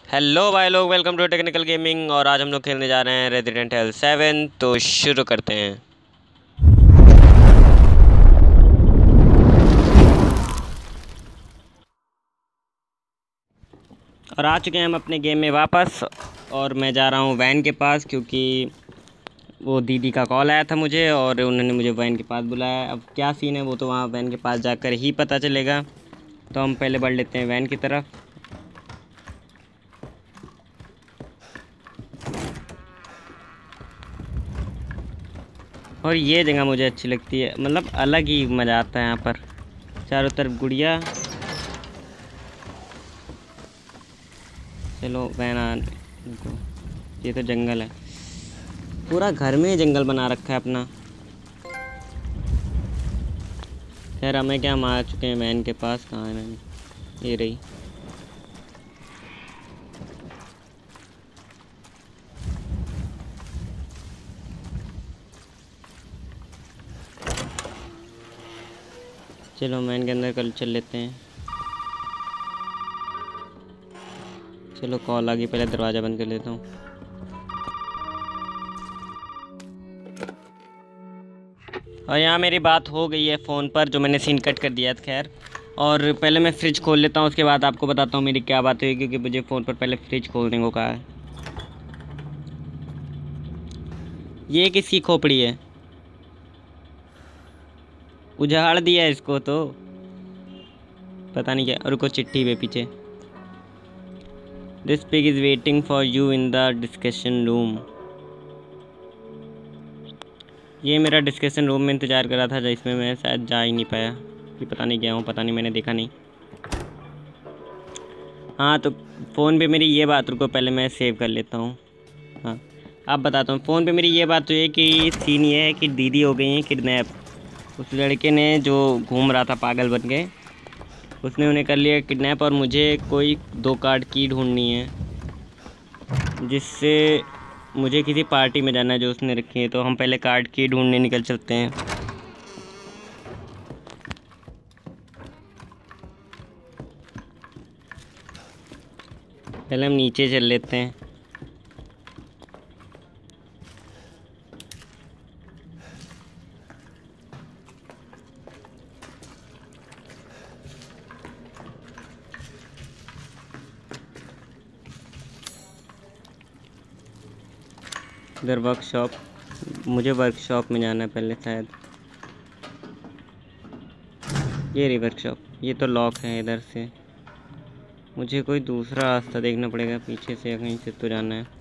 Hello भाई लोग, welcome to technical gaming. और आज हम लोग खेलने जा रहे हैं रेजिडेंट एल 7। तो शुरू करते हैं। और आ चुके हैं हम अपने गेम में वापस। और मैं जा रहा हूँ वैन के पास, क्योंकि वो दीदी का कॉल आया था मुझे और उन्होंने मुझे वैन के पास बुलाया। अब क्या सीन है वो तो वहाँ वैन के पास जाकर ही पता चलेगा। तो हम पहले बढ़ लेते हैं वैन की तरफ। और ये जगह मुझे अच्छी लगती है, मतलब अलग ही मज़ा आता है यहाँ पर। चारों तरफ गुड़िया। चलो वैन रुको। ये तो जंगल है, पूरा घर में जंगल बना रखा है अपना। खैर हमें क्या, हम आ चुके हैं वैन के पास। कहाँ है वैन? ये रही। चलो वैन के अंदर कल चल लेते हैं। चलो कॉल आ गई, पहले दरवाज़ा बंद कर लेता हूँ। और यहाँ मेरी बात हो गई है फ़ोन पर, जो मैंने सीन कट कर दिया था। खैर, और पहले मैं फ्रिज खोल लेता हूँ, उसके बाद आपको बताता हूँ मेरी क्या बात हुई, क्योंकि मुझे फ़ोन पर पहले फ्रिज खोलने को कहा है। ये किसकी खोपड़ी है? उजाड़ दिया इसको तो। पता नहीं क्या। और रुको, चिट्ठी पे पीछे। This pig is waiting for you in the discussion room. ये मेरा डिस्कशन रूम में इंतज़ार कर रहा था, जिसमें मैं शायद जा ही नहीं पाया। कि पता नहीं गया हूँ, पता नहीं, मैंने देखा नहीं। हाँ तो फ़ोन पे मेरी ये बात, रुको पहले मैं सेव कर लेता हूँ। हाँ, अब बताता हूँ। फ़ोन पे मेरी ये बात तो है कि सीन ये है कि दीदी हो गई है किडनैप। उस लड़के ने जो घूम रहा था पागल बन के, उसने उन्हें कर लिया किडनैप। और मुझे कोई 2 कार्ड की ढूंढनी है, जिससे मुझे किसी पार्टी में जाना है जो उसने रखी है। तो हम पहले कार्ड की ढूंढने निकल चलते हैं। पहले हम नीचे चल लेते हैं। इधर वर्कशॉप, मुझे वर्कशॉप में जाना है पहले शायद। ये रही वर्कशॉप। ये तो लॉक है इधर से। मुझे कोई दूसरा रास्ता देखना पड़ेगा, पीछे से या कहीं से तो जाना है।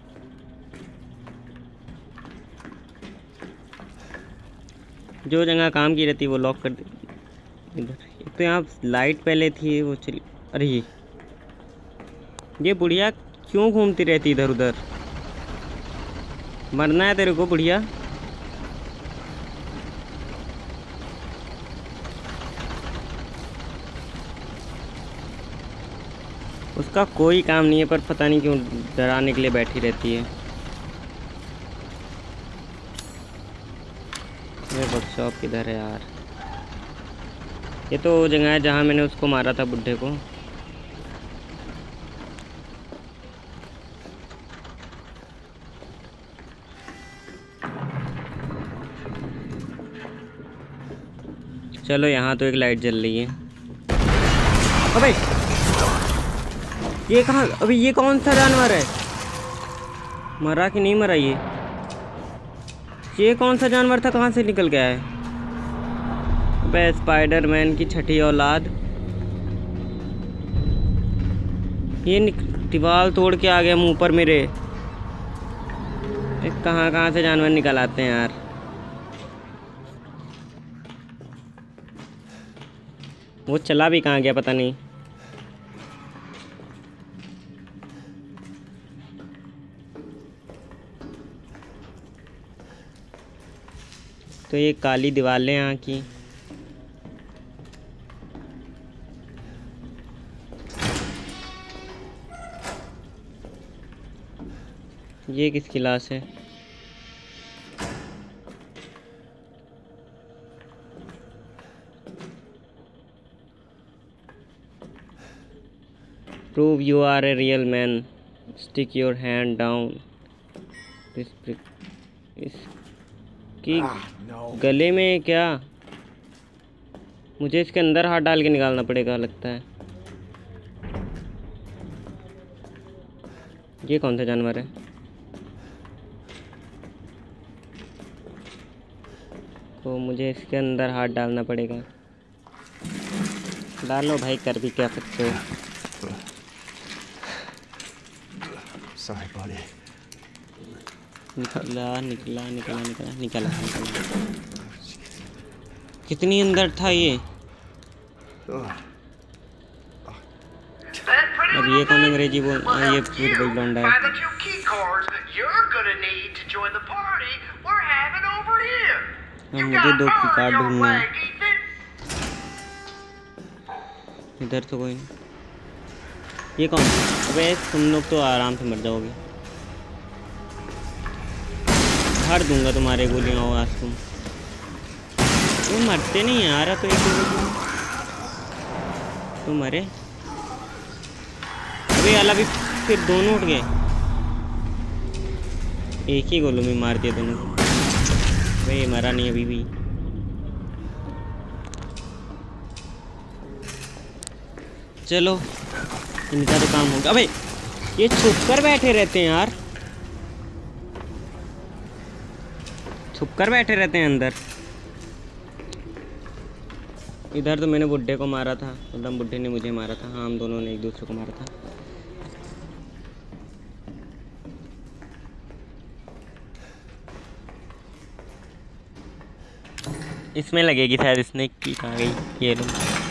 जो जगह काम की रहती है वो लॉक कर दे। इधर एक तो यहाँ लाइट पहले थी, वो चली। अरे ये बुढ़िया क्यों घूमती रहती इधर उधर? मरना है तेरे को बुढ़िया। उसका कोई काम नहीं है, पर पता नहीं क्यों डराने के लिए बैठी रहती है। ये वर्कशॉप किधर है यार? ये तो वो जगह है जहाँ मैंने उसको मारा था, बुढ़े को। चलो यहाँ तो एक लाइट जल रही है। अबे ये कहाँ? अबे ये कौन सा जानवर है? मरा कि नहीं मरा ये कौन सा जानवर था, कहाँ से निकल गया है? अबे स्पाइडरमैन की छठी औलाद। ये दीवार तोड़ के आ गया मुंह पर मेरे। कहाँ कहाँ से जानवर निकल आते हैं यार। वो चला भी कहाँ गया पता नहीं। तो ये काली दीवारें यहाँ की। ये किसकी लाश है? Prove you are a real man. Stick your hand down इसकी गले में क्या? मुझे इसके अंदर हाथ डाल के निकालना पड़ेगा लगता है। ये कौन सा जानवर है? तो मुझे इसके अंदर हाथ डालना पड़ेगा। डालो भाई, कर भी क्या सकते हो। Sorry, buddy. निकला निकला निकला निकला निकला निकला। कितनी अंदर था ये? अब ये कौन अंग्रेजी बोल? ये पूरी बड़ी लौंडा है। मुझे 2 की कार्ड ढूंढना है। इधर तो कोई नहीं। ये कौन? अबे तुम लोग तो आराम से मर जाओगे। हर दूंगा तुम्हारे गोलियां हो आज तुम मरते नहीं यार। तो एक तुम मरे। अबे अला भी फिर दोनों उठ गए। एक ही गोलों में मार दिया दोनों को। भाई मरा नहीं अभी भी। चलो इनका तो काम होगा। अबे ये छुप कर बैठे रहते हैं यार, छुप कर बैठे रहते हैं अंदर। इधर तो मैंने बुड्ढे को मारा था, मतलब बुड्ढे ने मुझे मारा था। हाँ हम दोनों ने एक दूसरे को मारा था। इसमें लगेगी शायद। इसने की कहाँ गई? ये लो।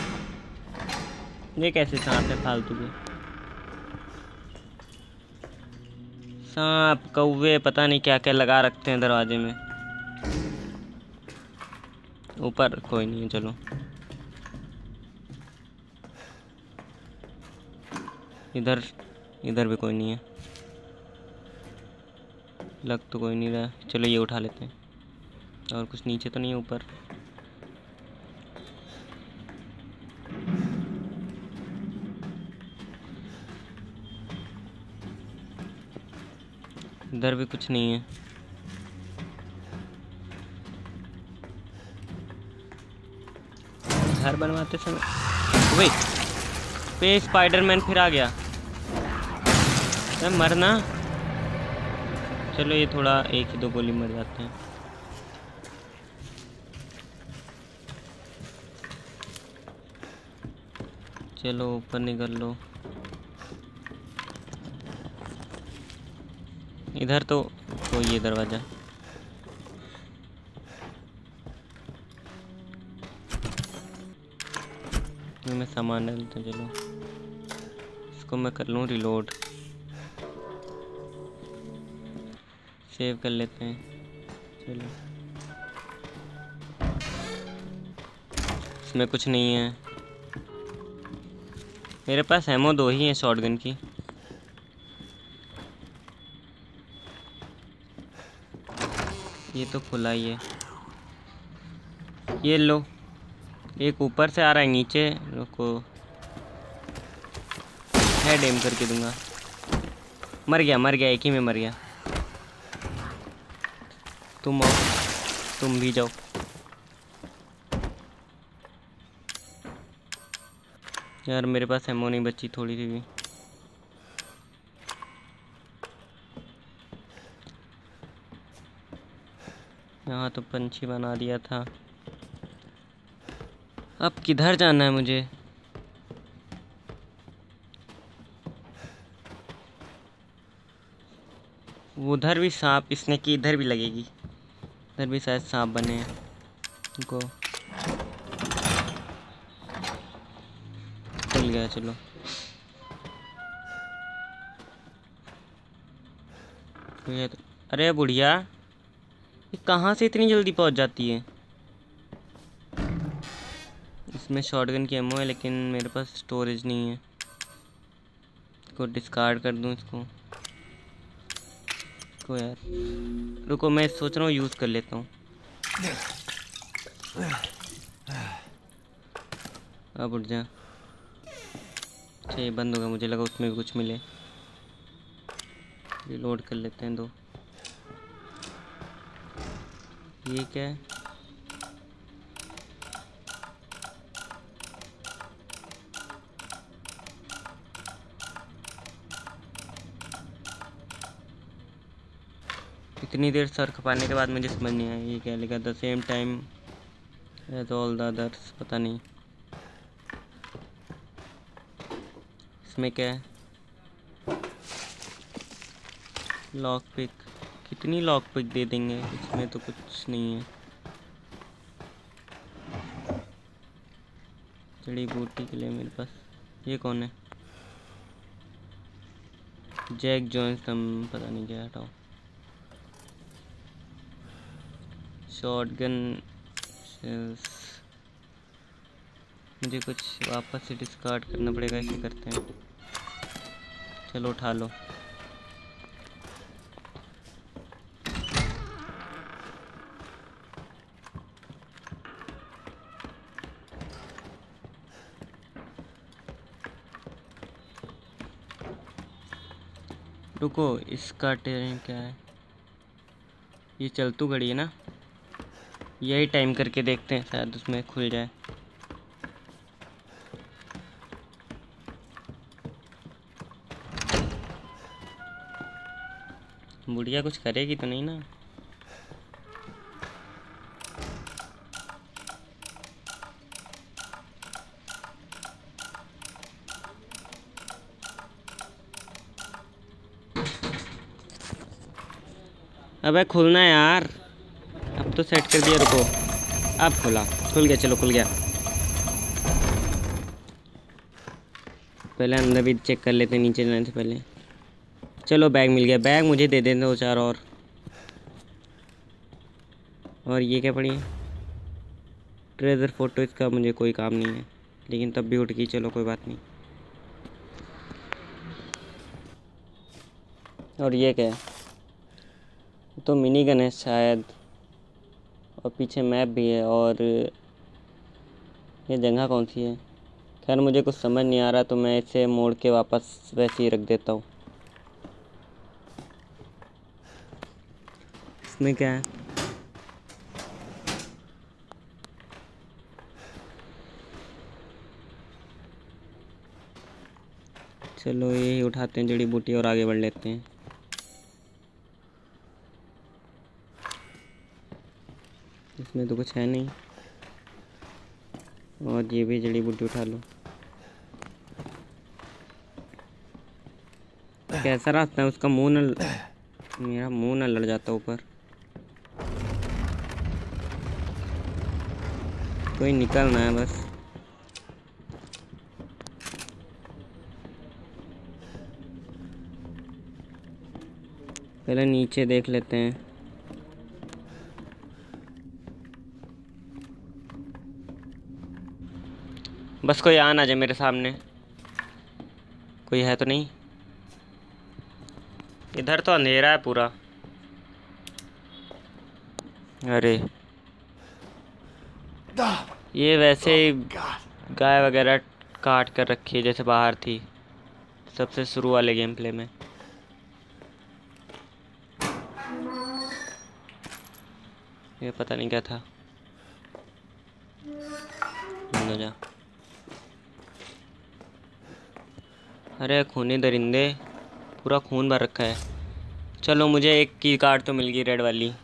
ये कैसे सांप है फालतू के? सांप कौवे पता नहीं क्या क्या लगा रखते हैं दरवाजे में। ऊपर कोई नहीं है। चलो इधर इधर भी कोई नहीं है। लग तो कोई नहीं रहा। चलो ये उठा लेते हैं। और कुछ नीचे तो नहीं है ऊपर? इधर भी कुछ नहीं है। घर बनवाते समय वे स्पाइडरमैन फिर आ गया। मरना। चलो ये थोड़ा 1 ही 2 गोली मर जाते हैं। चलो ऊपर निकल लो। इधर तो कोई ये दरवाजा। मैं सामान डालता हूँ। चलो इसको मैं कर लूँ रिलोड। सेव कर लेते हैं। चलो इसमें कुछ नहीं है। मेरे पास एमो 2 ही है शॉटगन की। ये तो खुला ही है। ये लो। एक ऊपर से आ रहा है नीचे। रुको हेड एम करके दूंगा। मर गया एक ही में मर गया। तुम आओ, तुम भी जाओ। यार मेरे पास एमो नहीं बची थोड़ी सी भी। यहाँ तो पंछी बना दिया था। अब किधर जाना है मुझे? उधर भी सांप इसने की, इधर भी लगेगी। इधर भी शायद सांप बने हैं। उनको चल गया। चलो अरे बुढ़िया ये कहाँ से इतनी जल्दी पहुँच जाती है? इसमें शॉटगन की एमो है लेकिन मेरे पास स्टोरेज नहीं है। इसको डिस्कार्ड कर दूँ इसको यार। रुको मैं सोच रहा हूँ यूज़ कर लेता हूँ। अब उठ जा। अच्छा ये बंद होगा। मुझे लगा उसमें भी कुछ मिले। रिलोड कर लेते हैं 2। ये क्या है? इतनी देर सर खपाने के बाद मुझे समझ नहीं आया ये क्या लिखा। The same time as all the others, पता नहीं इसमें क्या है। लॉक पिक, कितनी लॉक पिक दे देंगे, इसमें तो कुछ नहीं है। जड़ी बूटी के लिए मेरे पास ये कौन है? जैक जॉनसन, पता नहीं क्या, हटाओ। शॉटगन शेल्स, मुझे कुछ वापस से डिस्कार्ड करना पड़ेगा। ऐसे करते हैं, चलो उठा लो। रुको, इसका टाइम क्या है? ये चलतू घड़ी है ना, यही टाइम करके देखते हैं, शायद उसमें खुल जाए। बुढ़िया कुछ करेगी तो नहीं ना? अबे खुलना है यार, अब तो सेट कर दिया। रुको, अब खुला, खुल गया, चलो खुल गया। पहले अंदर भी चेक कर लेते, नीचे जाने से पहले। चलो बैग मिल गया, बैग मुझे दे देना 2-4 और ये क्या पड़ी है? ट्रेजर फोटो, इसका मुझे कोई काम नहीं है, लेकिन तब भी उठ गई, चलो कोई बात नहीं। और ये क्या है? तो मिनी गन है शायद, और पीछे मैप भी है। और ये जगह कौन सी है? खैर मुझे कुछ समझ नहीं आ रहा, तो मैं इसे मोड़ के वापस वैसे ही रख देता हूँ। इसमें क्या है? चलो यही उठाते हैं जड़ी बूटी और आगे बढ़ लेते हैं। इसमें तो कुछ है नहीं, और ये भी जड़ी बूटी उठा लो। कैसा रास्ता है उसका? मुंह न, मेरा मुंह ना लड़ जाता ऊपर। कोई निकलना है बस। पहले नीचे देख लेते हैं। बस कोई आ ना जाए मेरे सामने। कोई है तो नहीं? इधर तो अंधेरा है पूरा। अरे ये वैसे ही गाय वगैरह काट कर रखी है जैसे बाहर थी सबसे शुरू वाले गेम प्ले में। ये पता नहीं क्या था। अंदर जा। अरे खूनी दरिंदे, पूरा खून भर रखा है। चलो मुझे एक की कार्ड तो मिल गई, रेड वाली।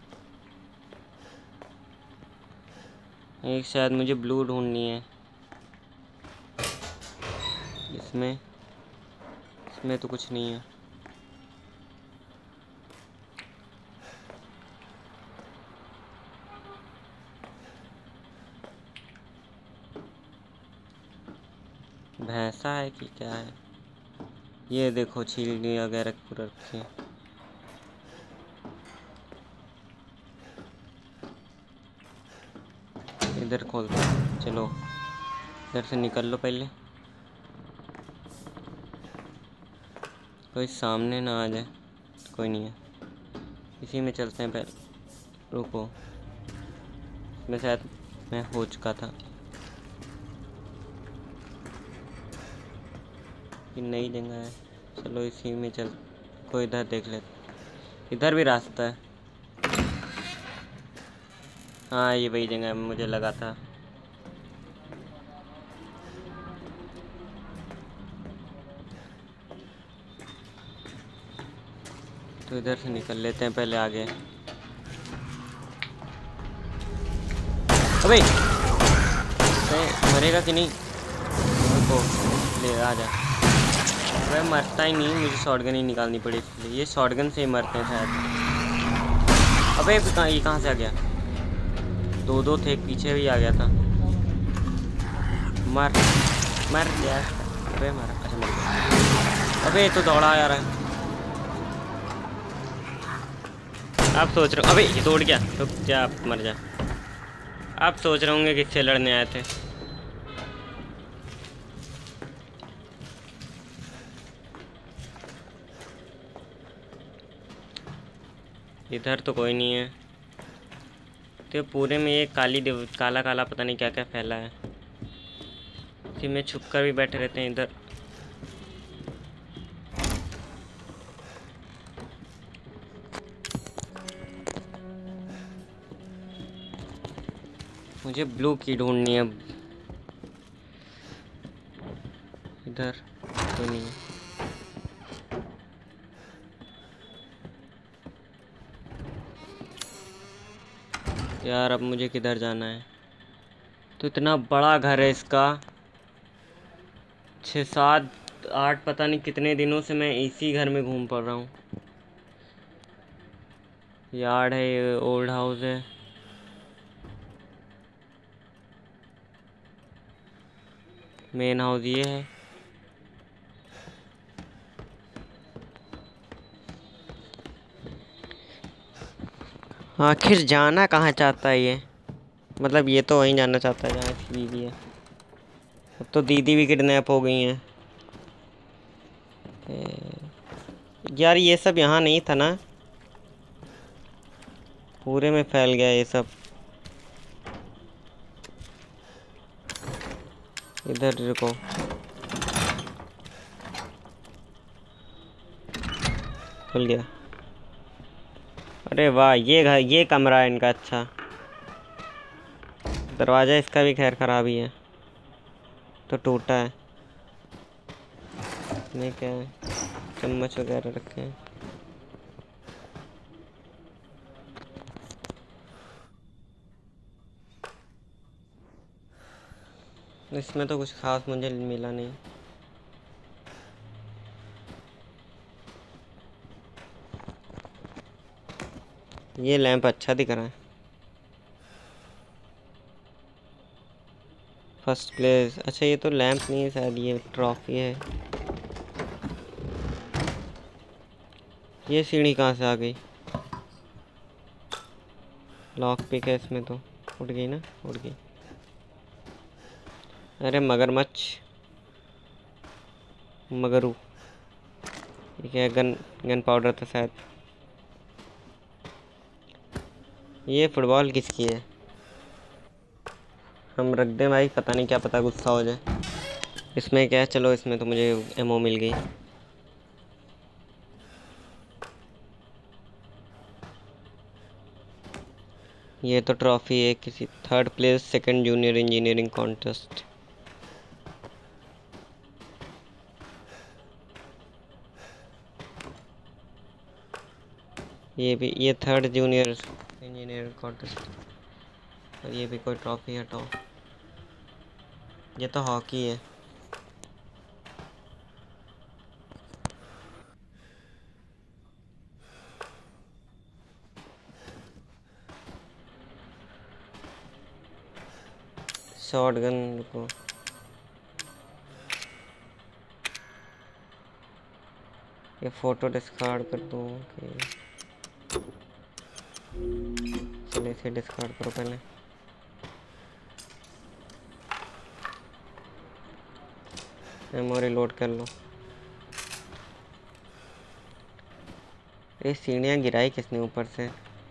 एक शायद मुझे ब्लू ढूंढनी है। इसमें तो कुछ नहीं है। भैंसा है कि क्या है? ये देखो छीलनी वगैरह पूरा रखी है। इधर खोल दो, चलो इधर से निकल लो पहले, कोई सामने ना आ जाए। कोई नहीं है, इसी में चलते हैं पहले। रुको, इसमें शायद मैं हो चुका था। ये नई जगह है, चलो इसी में चल। कोई इधर देख ले, इधर भी रास्ता है। हाँ ये वही जगह है, मुझे लगा था। तो इधर से निकल लेते हैं पहले आगे। अबे मरेगा कि नहीं? रुको, ले आ जा। वह मरता ही नहीं, मुझे शॉटगन ही निकालनी पड़ी इसलिए। ये शॉटगन से ही मरते हैं शायद। अबे ये कहाँ से आ गया? दो थे, पीछे भी आ गया था। मर मर गया। अबे मर, अच्छा मर गया। अबे तो दौड़ा आ रहा है। आप सोच रहे हो, अबे ये दौड़ गया। रुक जा, आप मर जा। आप सोच रहे होंगे किससे लड़ने आए थे। इधर तो कोई नहीं है। तो पूरे में ये काला काला पता नहीं क्या क्या फैला है। इसी में छुप कर भी बैठे रहते हैं इधर। मुझे ब्लू की ढूंढनी है। इधर तो नहीं है। यार अब मुझे किधर जाना है? तो इतना बड़ा घर है इसका। 6 7 8 पता नहीं कितने दिनों से मैं इसी घर में घूम पड़ रहा हूँ। यार्ड है, ये ओल्ड हाउस है। मेन हाउस ये है। आखिर जाना कहाँ चाहता है ये? मतलब ये तो वहीं जाना चाहता है जहाँ इसकी बीवी है। अब तो दीदी भी किडनैप हो गई हैं। यार ये सब यहाँ नहीं था ना? पूरे में फैल गया ये सब। इधर रुको। खुल गया। अरे वाह, ये घर, ये कमरा है इनका। अच्छा, दरवाज़ा इसका भी खैर ख़राब ही है, तो टूटा है। नहीं क्या है, चम्मच वगैरह रखे हैं। इसमें तो कुछ खास मुझे मिला नहीं। ये लैंप अच्छा दिख रहा है। First place. अच्छा ये तो लैंप नहीं है शायद, ये ट्रॉफी है। ये सीढ़ी कहाँ से आ गई? लॉक पिक है इसमें तो। उड़ गई ना? उड़ गई। अरे मगरमच्छ, मगरू। ये क्या है? गन पाउडर था शायद। ये फुटबॉल किसकी है? हम रख दें भाई, पता नहीं क्या पता गुस्सा हो जाए। इसमें क्या है? चलो इसमें तो मुझे एमओ मिल गई। ये तो ट्रॉफी है किसी, 3rd place 2nd junior engineering contest. ये भी, ये 3rd जूनियर इंजीनियरिंग कॉन्टेस्ट। और ये भी कोई ट्रॉफी हटाओ। ये तो हॉकी है। शॉटगन को ये फ़ोटो डिस्कार्ड कर दूँ कि चलिए इसे डिस्कार्ड करो पहले। मेमोरी लोड कर लो। ये सीढ़ियाँ गिराई किसने ऊपर से?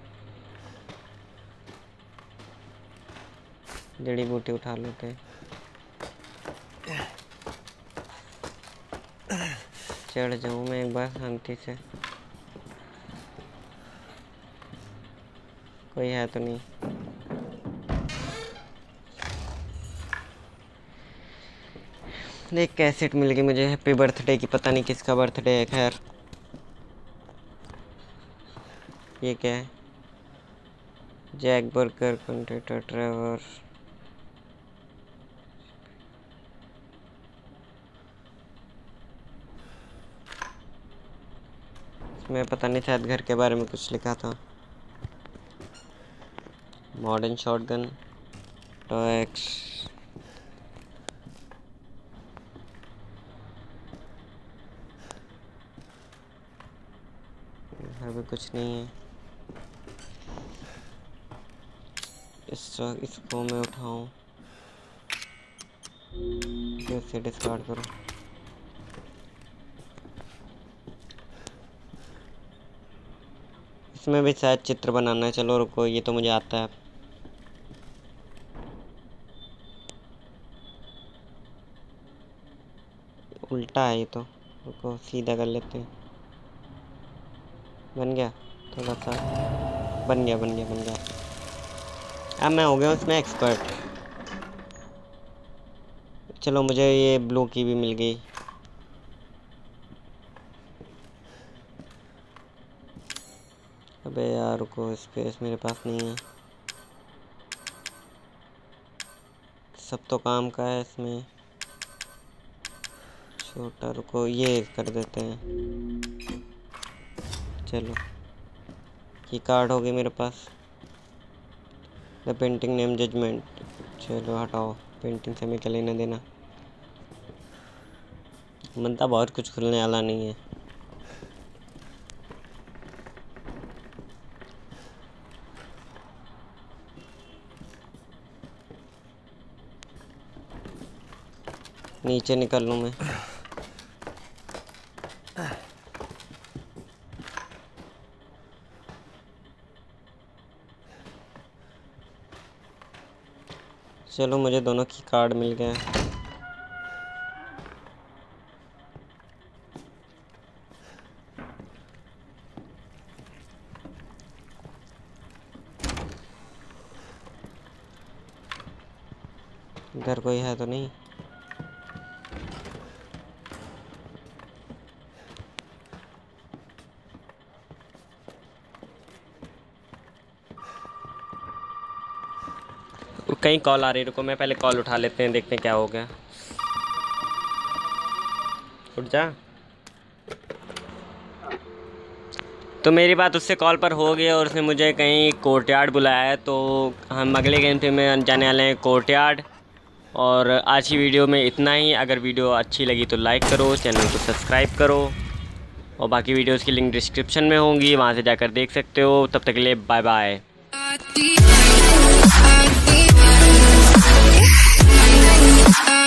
जड़ी बूटी उठा लेते हैं। चढ़ जाऊँ मैं एक बार शांति से। कोई है तो नहीं। देख कैसेट मिल गई मुझे हैप्पी बर्थडे की, पता नहीं किसका बर्थडे है। खैर ये क्या है? जैक बर्गर कंटेटर ट्रेवर। इसमें पता नहीं शायद घर के बारे में कुछ लिखा था। Modern shotgun talks. घर में कुछ नहीं है। इसको मैं उठाऊं कैसे डिस्कार्ड करूं? इसमें भी शायद चित्र बनाना है। चलो रुको, ये तो मुझे आता है। उल्टा है ये तो, रुको सीधा कर लेते हैं। बन गया थोड़ा सा, बन गया। अब मैं हो गया उसमें एक्सपर्ट। चलो मुझे ये ब्लू की भी मिल गई। अबे यार रुको, स्पेस मेरे पास नहीं है। सब तो काम का है इसमें। छोटा रुको, ये कर देते हैं। चलो की कार्ड हो गई मेरे पास। The painting name judgement. चलो हटाओ, पेंटिंग से हमें क्या लेना देना। बनता बहुत कुछ खुलने वाला नहीं है। नीचे निकल लूँ मैं। चलो मुझे दोनों की कार्ड मिल गए। इधर कोई है तो नहीं? कहीं कॉल आ रही, रुको मैं पहले कॉल उठा लेते हैं, देखते हैं क्या हो गया। उठ जा। तो मेरी बात उससे कॉल पर हो गई और उसने मुझे कहीं कोर्टयार्ड बुलाया है। तो हम अगले गेम में जाने वाले हैं कोर्टयार्ड। और आज की वीडियो में इतना ही। अगर वीडियो अच्छी लगी तो लाइक करो, चैनल को सब्सक्राइब करो और बाकी वीडियोस की लिंक डिस्क्रिप्शन में होंगी, वहाँ से जाकर देख सकते हो। तब तक के लिए बाय बाय।